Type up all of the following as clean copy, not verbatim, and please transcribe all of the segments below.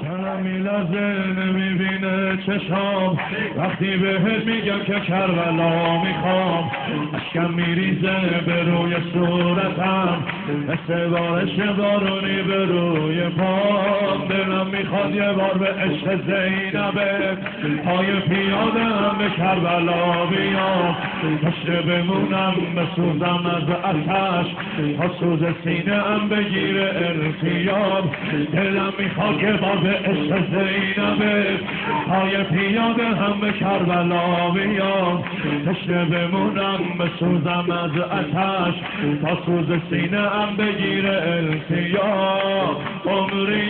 دلم میلرزه نمیبینه چشام وقتی بهت میگم که کربلا میخوام. اشکم میریزه به روی صورتم مثل بارش بارونی به روی پام. دلم میخواد یه بار به عشق زینبه پای پیادم به کربلا بیام. تشنه بمونم بسوزم از آتش تا سوز سینه ام بگیره ارتیاب. دلم میخواد که بار به عشق زینبه پای پیاده هم به کربلا بیام. تشنه بمونم بسوزم از آتش تا سوز سینه ام بگیره ارتیاب. عمری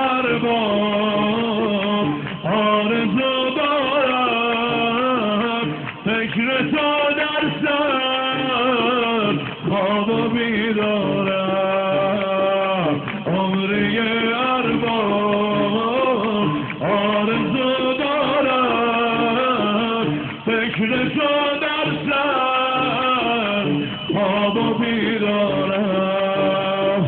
ارباب آرزو دارم فکر تو در سر خواب و بیدارم. عمری ارباب آرزو دارم فکر تو در سر خواب و بیدارم.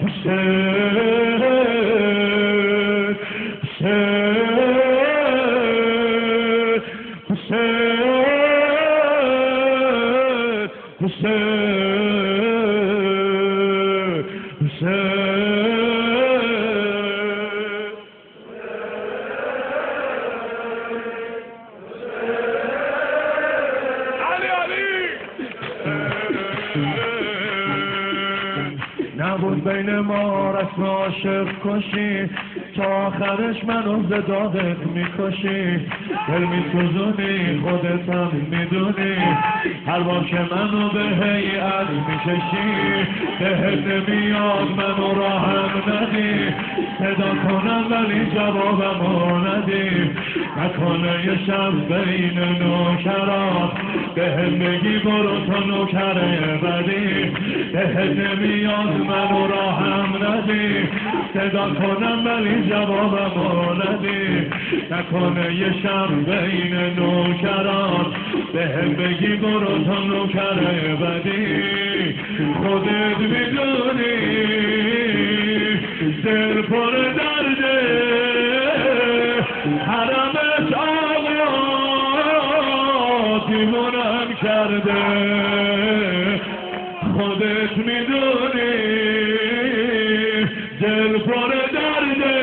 نبود بین ما رسم عاشق کشی تا آخرش منو ز دادت میکشی. دل میسوزونی خودتم میدونی هر بار که منو به هیئت میکشی. بهت نمیاد منو راهم ندی صدا کنم ولی جوابمو ندی. نکنه یه شب بین نوکرات بهم بگی برو تو نوکره بدی. بهت نمیاد منو راهم ندی صدا کنم ولی جوابمو ندی. نکنه یه شب بین نوکرات بهم بگی برو تو نوکره بدی. خودت میدونی دل پر درده حرمت آقا دیوونم کرده. خودت میدونی دل پر درده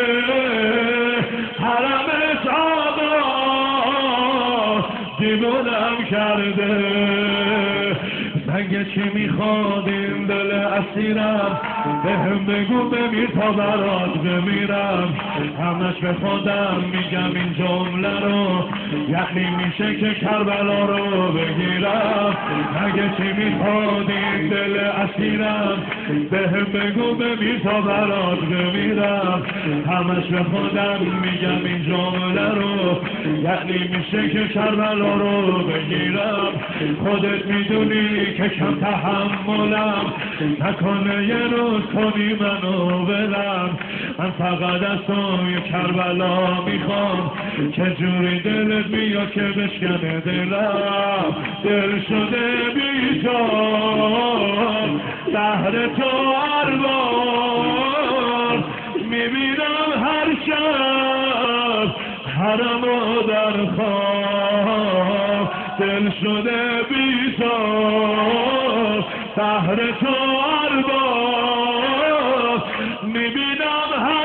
حرمت آقا دیوونم کرده. زنگ چی میخواد این دل اسیرم بهم بگو بمیر تا برات بمیرم. همش به خودم میگم این جمله رو یعنی میشه که کربلا رو بگیرم. اگه چی میخواد این دل اسیرم بهم بگو بمیر تا برات بمیرم. همش به خودم میگم این جمله رو یعنی میشه که کربلا رو بگیرم. خودت میدونی که کم تحملم نکنه یه روز کنی منو برم. من فقط از تو یه کربلا میخوام که جوری دلت بیاد که بشکنه دلم. دل شده بیجان بهر تو هر بار میبینم هر شب حرمو در خواب. دل شده بیجان بهر تو هر بار میبینم هر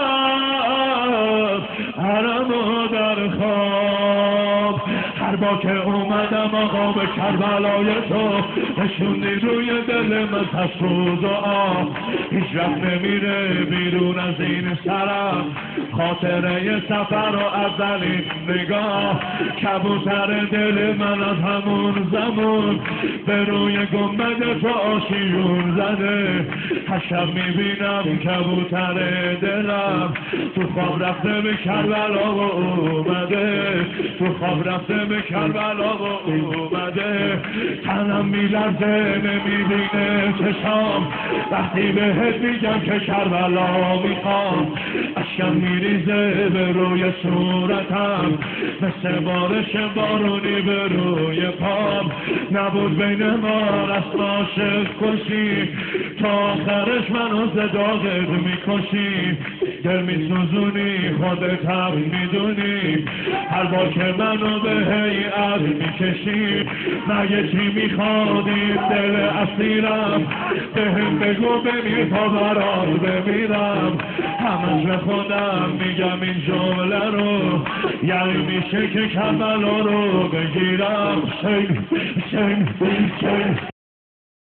شب حرمو در خواب. هر بار که اومدم آقا به کربلای تو نشوندی روی دل من تسوز و آب. هیچ وقت نمیره بیرون از این سرم خاطره ی سفر و اولین نگاه. کبوتر دل من از همون زمان به روی گنبد تو آشیون زده. هر شب میبینم کبوتر دلم تو خواب رفته به کربلا و اومده. تو خواب رفته به کربلا و اومده. تنم میلرزه نمیبینه چشام وقتی بهت میگم که کربلا میخوام. اشکم میریزه به روی صورتم مثل بارش بارونی به روی پام. نبود بین ما رسم عاشق کشی تا آخرش منو ز داغت میکشی دل میسوزونی خودت هم میدونی هر بار که منو به هیئت میکشی مگه چی میخوادی دل اسیرم بهم بگو بمیر تا برات بمیرم همش به خودم میگم این جمله رو یعنی میشه که کربلا رو بگیرم شیم